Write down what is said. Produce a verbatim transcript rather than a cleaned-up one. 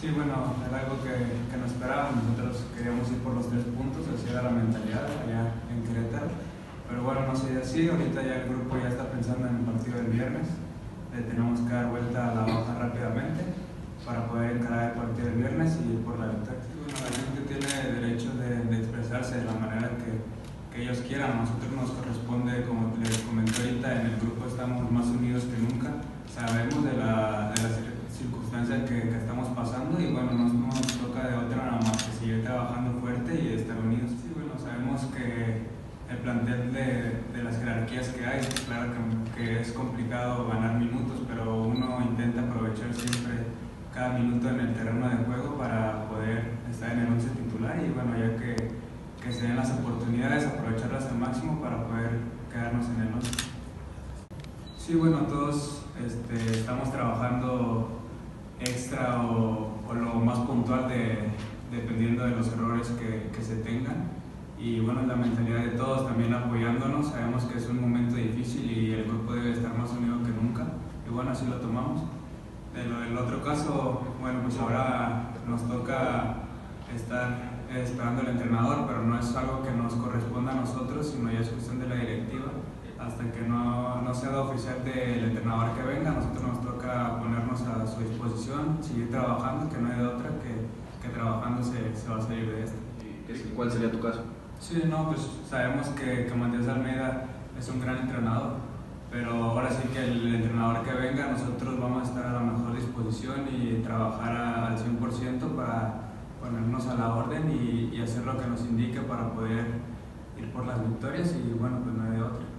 Sí, bueno, era algo que, que no esperábamos. Nosotros queríamos ir por los tres puntos, así era la mentalidad allá en Querétaro. Pero bueno, no sé así. Ahorita ya el grupo ya está pensando en el partido del viernes. Le tenemos que dar vuelta a la hoja rápidamente para poder encarar el partido del viernes y ir por la victoria. Bueno, la gente tiene derecho de, de expresarse de la manera que, que ellos quieran. A nosotros nos corresponde, como les comenté ahorita, en el grupo estamos más unidos que nunca. Sabemos de la, de la circunstancia que, que estamos pasando y bueno, no nos toca de otra nada más que seguir trabajando fuerte y estar unidos. Sí, bueno, sabemos que el plantel de, de las jerarquías que hay, claro que, que es complicado ganar minutos, pero uno intenta aprovechar siempre cada minuto en el terreno de juego para poder estar en el once titular y bueno, ya que, que se den las oportunidades, aprovecharlas al máximo para poder quedarnos en el once. Sí, bueno, todos este, estamos trabajando extra o, o lo más puntual de, dependiendo de los errores que, que se tengan y bueno, la mentalidad de todos también apoyándonos. Sabemos que es un momento difícil y el grupo debe estar más unido que nunca y bueno, así lo tomamos. De lo del otro caso, bueno, pues ahora nos toca estar esperando al entrenador, pero no es algo que nos corresponda a nosotros, sino ya es cuestión de la directiva. Hasta que no, no sea oficial del entrenador que venga, a nosotros nos toca ponernos a su disposición, seguir trabajando, que no hay de otra, que, que trabajando se, se va a salir de esto. ¿Cuál sería tu caso? Sí, no, pues sabemos que, que Matías Almeida es un gran entrenador, pero ahora sí que el entrenador que venga, nosotros vamos a estar a la mejor disposición y trabajar a, al cien por ciento para ponernos a la orden y, y hacer lo que nos indique para poder ir por las victorias y bueno, pues no hay de otra.